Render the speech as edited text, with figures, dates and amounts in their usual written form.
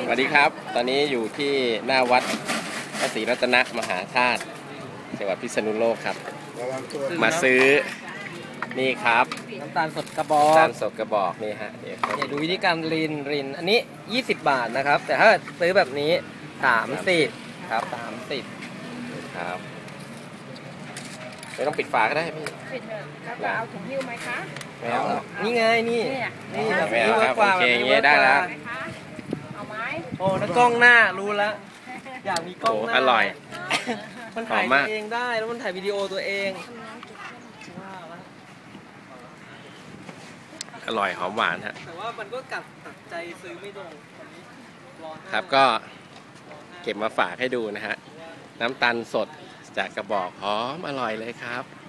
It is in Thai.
สวัสดีครับตอนนี้อยู่ที่หน้าวัดพระศรีรัตนมหาธาตุจังหวัดพิษณุโลกครับมาซื้อนี่ครับน้ำตาลสดกระบอกน้ำตาลสดกระบอกนี่ฮะเดี๋ยวดูวิธีการรินอันนี้20 บาทนะครับแต่ถ้าซื้อแบบนี้30ครับ30 ครับไม่ต้องปิดฝาก็ได้พี่ปิดเถอะแล้วจะเอาถุงหิ้วไหมคะไม่เอานี่ไงนี่แบบไม่นี้เอาครับกว่าโอเคอย่างเงี้ยได้แล้วเอาไหมโอ้แล้วกล้องหน้ารู้แล้วอยากมีกล้องหน้าอร่อยมันถ่ายตัวเองได้แล้วมันถ่ายวิดีโอตัวเองอร่อยหอมหวานฮะแต่ว่ามันก็ตัดใจซื้อไม่ตรงครับก็เก็บมาฝากให้ดูนะฮะน้ำตาลสดจากกระบอกหอมอร่อยเลยครับ